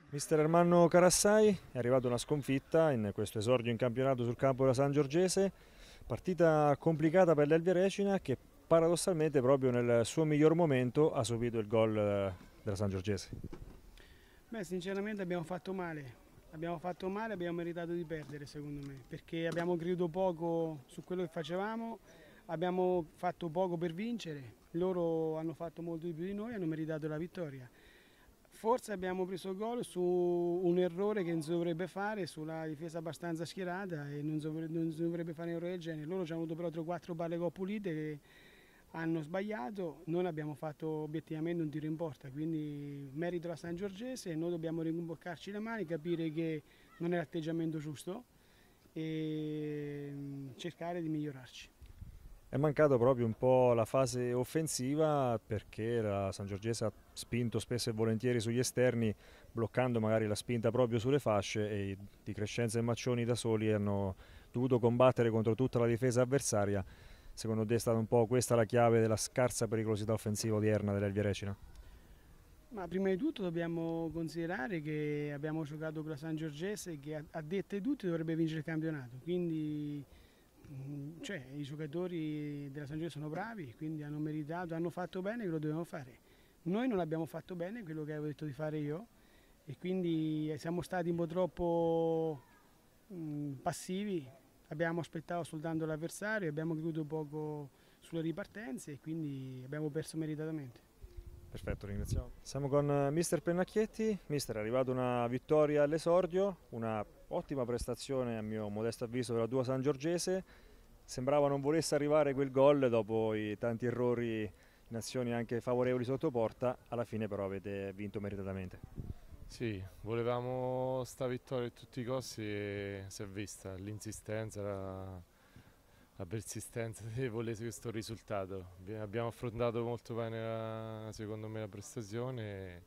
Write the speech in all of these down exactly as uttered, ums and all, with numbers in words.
Mister Ermanno Carassai, è arrivata una sconfitta in questo esordio in campionato sul campo della Sangiorgese, partita complicata per l'Elvia Recina che paradossalmente proprio nel suo miglior momento ha subito il gol della Sangiorgese. Beh, sinceramente abbiamo fatto male, abbiamo fatto male, abbiamo meritato di perdere secondo me, perché abbiamo creduto poco su quello che facevamo, abbiamo fatto poco per vincere, loro hanno fatto molto di più di noi, hanno meritato la vittoria. Forse abbiamo preso gol su un errore che non si dovrebbe fare, sulla difesa abbastanza schierata e non si dovrebbe fare un errore del genere. Loro ci hanno avuto però quattro palle gol pulite che hanno sbagliato, noi abbiamo fatto obiettivamente un tiro in porta, quindi merito la Sangiorgese, noi dobbiamo rimboccarci le mani, capire che non è l'atteggiamento giusto e cercare di migliorarci. È mancato proprio un po' la fase offensiva perché la Sangiorgese ha spinto spesso e volentieri sugli esterni, bloccando magari la spinta proprio sulle fasce, e Di Crescenzo e Maccioni da soli hanno dovuto combattere contro tutta la difesa avversaria. Secondo te è stata un po' questa la chiave della scarsa pericolosità offensiva odierna dell'Elvia Recina? Ma prima di tutto dobbiamo considerare che abbiamo giocato con la Sangiorgese che a dette tutte dovrebbe vincere il campionato, quindi cioè, i giocatori della Sangiorgese sono bravi, quindi hanno meritato, hanno fatto bene quello che dovevano fare. Noi non abbiamo fatto bene quello che avevo detto di fare io e quindi siamo stati un po' troppo mh, passivi, abbiamo aspettato soltanto l'avversario, abbiamo creduto poco sulle ripartenze e quindi abbiamo perso meritatamente. Perfetto, ringraziamo. Siamo con mister Pennacchietti. Mister, è arrivata una vittoria all'esordio, una ottima prestazione a mio modesto avviso per la tua Sangiorgese. Sembrava non volesse arrivare quel gol dopo i tanti errori in azioni anche favorevoli sotto porta, alla fine però avete vinto meritatamente. Sì, volevamo sta vittoria a tutti i costi e si è vista l'insistenza, la, la persistenza di volere questo risultato. Abbiamo affrontato molto bene la, secondo me la prestazione e,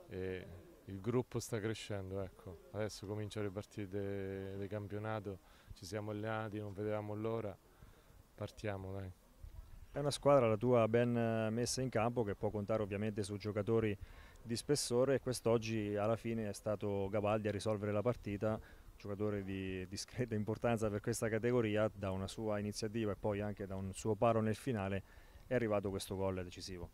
e il gruppo sta crescendo, ecco. Adesso cominciano le partite del campionato, ci siamo allenati, non vedevamo l'ora, partiamo dai. È una squadra la tua ben messa in campo che può contare ovviamente su giocatori di spessore e quest'oggi alla fine è stato Gavaldi a risolvere la partita, giocatore di discreta importanza per questa categoria, da una sua iniziativa e poi anche da un suo paro nel finale è arrivato questo gol decisivo.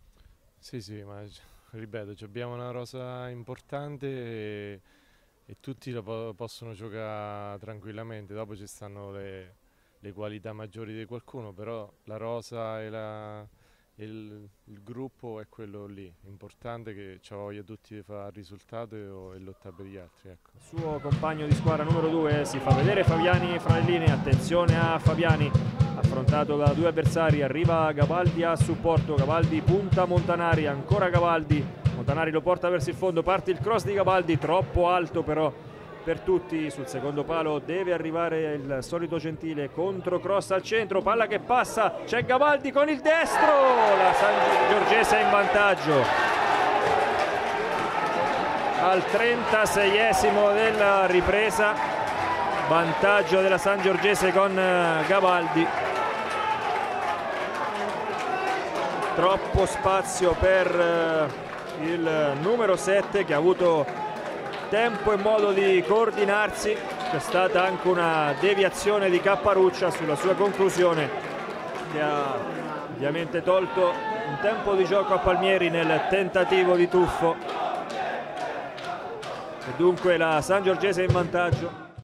Sì, sì, ma ripeto, abbiamo una rosa importante e, e tutti lo po possono giocare tranquillamente, dopo ci stanno le, le qualità maggiori di qualcuno, però la rosa e, la, e il, il gruppo è quello lì, importante che ci voglia tutti di fare il risultato e, e lottare per gli altri. Ecco. Il suo compagno di squadra numero due si fa vedere, Fabiani fra le linee, attenzione a Fabiani, affrontato da due avversari, arriva Gavaldi a supporto, Gavaldi punta Montanari, ancora Gavaldi, Montanari lo porta verso il fondo, parte il cross di Gavaldi, troppo alto però per tutti, sul secondo palo deve arrivare il solito Gentile, contro cross al centro, palla che passa, c'è Gavaldi con il destro, la Sangiorgese è in vantaggio al trentaseiesimo della ripresa, vantaggio della Sangiorgese con Gavaldi, troppo spazio per il numero sette che ha avuto tempo e modo di coordinarsi, c'è stata anche una deviazione di Capparuccia sulla sua conclusione che ha ovviamente tolto un tempo di gioco a Palmieri nel tentativo di tuffo e dunque la Sangiorgese in vantaggio.